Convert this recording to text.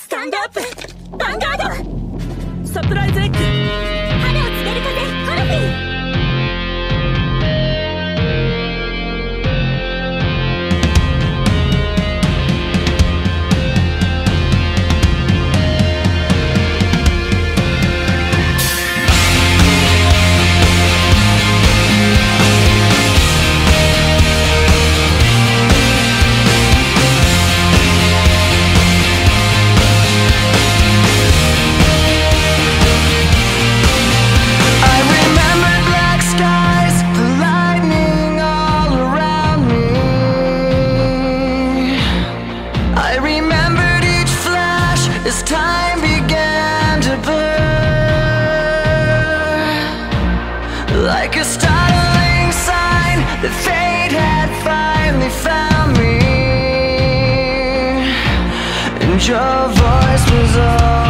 スタンドアップヴァンガードサプライズエッグ春を告げる風コルフィン As time began to blur, like a startling sign that fate had finally found me, and your voice was all